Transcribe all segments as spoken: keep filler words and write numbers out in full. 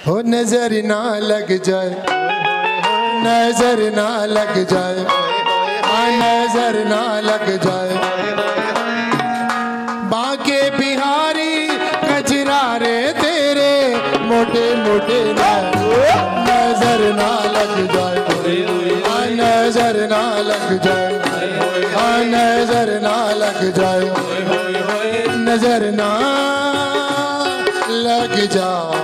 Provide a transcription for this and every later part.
हो नजर ना लग जाए, नजर ना लग जाए, हाँ नजर ना लग जाए। बाके बिहारी कजरारे तेरे मोटे मोटे नजर ना लग जाए, हाँ नजर ना लग जाए, हाँ नजर ना लग जाए, नजर ना लग जाए।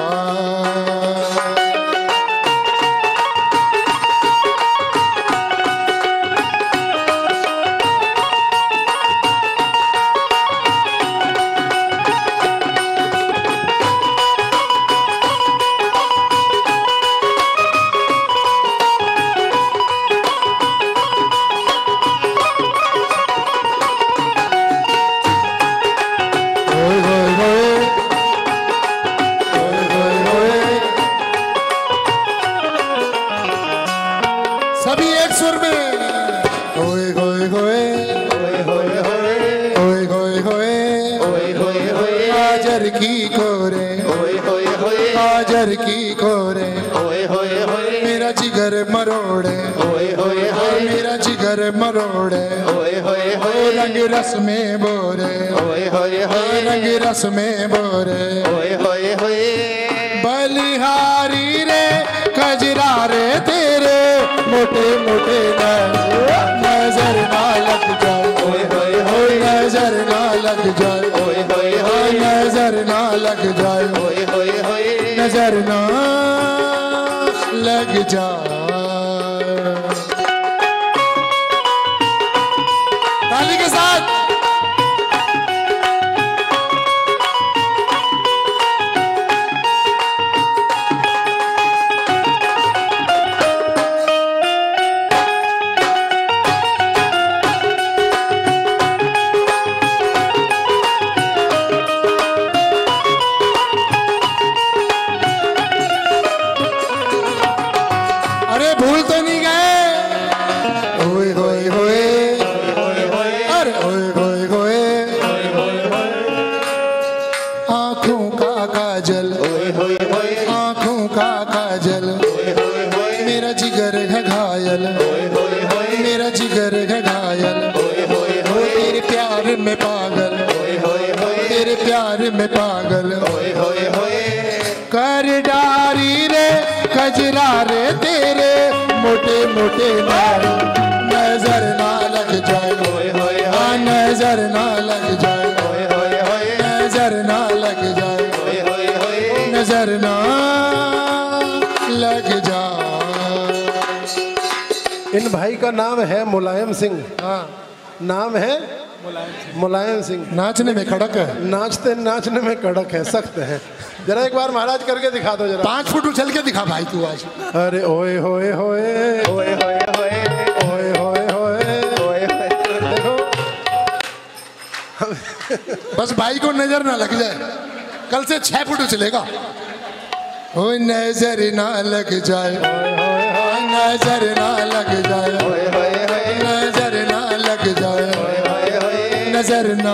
काजर की कोरे मेरा जिगर मरोड़े, मेरा जिगर मरोड़े, रंग रस में बोरे, रंग रस में बोरे। बलिहारी रे कजरा रे तेरे मोटे मोटे नजर ना लग जाए, नजर ना लग जाए, नजर ना लग जाए, नजर ना लग जाए। ताली के साथ मेरा जिगर है घायल, तेरे प्यार में पागल, तेरे प्यार में पागल। कर डारी रे कजरा रे तेरे मोटे मोटे नजर ना लग जाए, हाँ नजर ना लग जाए, नजर ना लग जाए, नजर ना लग जाए। इन भाई का नाम है मुलायम सिंह। हाँ नाम है मुलायम सिंह। नाचने में कड़क है, नाचते नाचने में कड़क है, सख्त है। जरा एक बार महाराज करके दिखा दो जरा। पांच फुट उछल के दिखा भाई तू आज। अरे ओए होए होए ओए होए होए ओए होए होए ओए होए। देखो बस भाई को नजर ना लग जाए, कल से छह फुट उछलेगा। ओ नजर ना लग जाए, नजर ना लग जाए, नजर ना लग जाए, नजर ना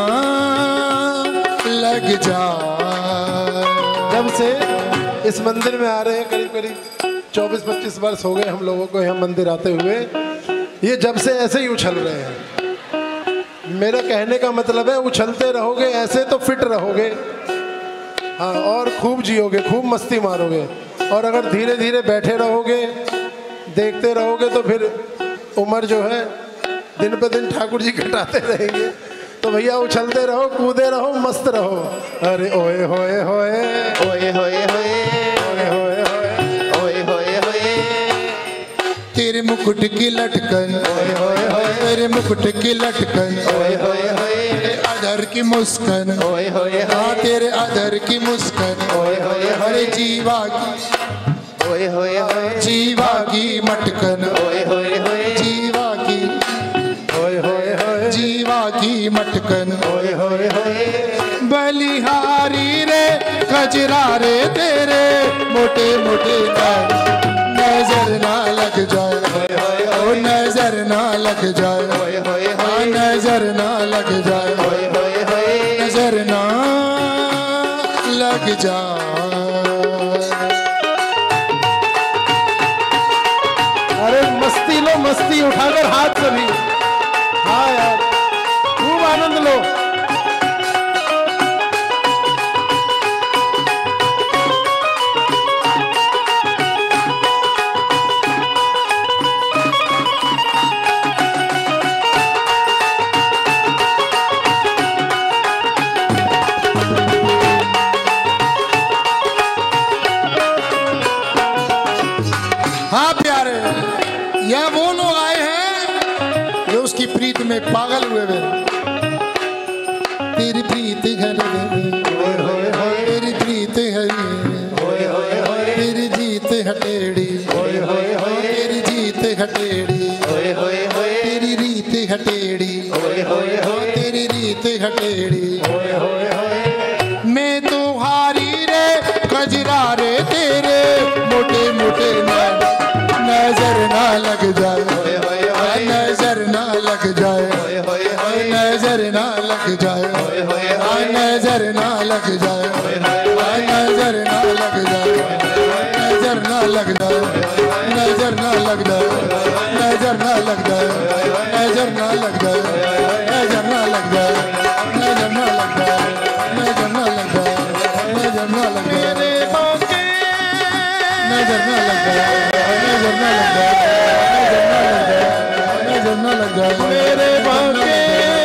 लग जाए। जब से इस मंदिर में आ रहे हैं करीब करीब चौबीस पच्चीस वर्ष हो गए हम लोगों को यहाँ मंदिर आते हुए। ये जब से ऐसे ही उछल रहे हैं। मेरा कहने का मतलब है उछलते रहोगे ऐसे तो फिट रहोगे, हाँ, और खूब जियोगे, खूब मस्ती मारोगे। और अगर धीरे धीरे बैठे रहोगे, देखते रहोगे तो फिर उम्र जो है दिन पे दिन ठाकुर जी घटाते रहेंगे। तो भैया उछलते रहो, कूदे रहो, मस्त रहो। अरे ओए होए होए ओए होए होए ओए होए होए ओए होए होए। तेरे मुकुट की लटकन, ओए होए होए तेरे मुकुट की लटकन, ओए होए होए अधर की मुस्कान, ओए होए हाँ तेरे अधर की मुस्कान, ओए होए हरे जीवा की, ओए होए होए जीवा की मटकन, ओए होए होए जीवा की, ओए होए होए जीवा की मटकन। ओए होए होए। बलिहारी रे कजरा रे तेरे मोटे मोटे नजर ना लग जाए, ओ नजर ना लग जाए, ओए होए हाँ होए नजर ना लग जाए, ओए होए होए। नजर ना लग जाए। ताली उठाकर हाथ सभी। हाँ यार, खूब आनंद लो। हाँ प्यारे, यह वो लोग आए हैं जो उसकी प्रीत में पागल हुए वे। तेरी प्रीत है तेरी प्रीत है तेरी जीत हटेड़ी तेरी जीत हटेड़ी तेरी रीत हटेड़ी तेरी रीत हटेड़ी। मैं तो हारी रे कजरा रे तेरे मोटे मोटे नजर ना लग जाए नजर ना लग जाए नजर ना लग जाए नजर ना लग जाए नजर ना लग जाए नजर ना लग जाए नजर ना लग जाए नजर ना लग जाए नजर ना लग जाए नजर ना लग जाए नजर ना लग जाए नजर ना लग जाए नजर ना लग जाए नजर ना लग जाए नजर ना लग जाए नजर ना लग जाए मेरे बाके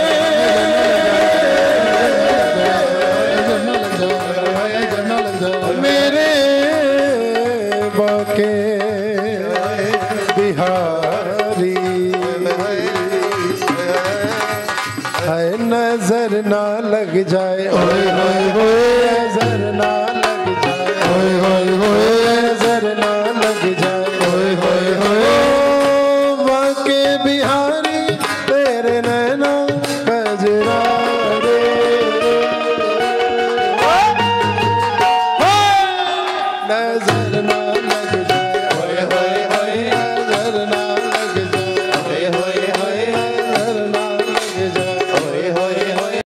नजर ना लग जाए नजर ना लग जाए मेरे बाके बिहारी है नजर ना लग जाए ओए होए होए नजर ना लग जाए ओए होए होए नजर ना लग जाए ओए होए होए बाके बिहारी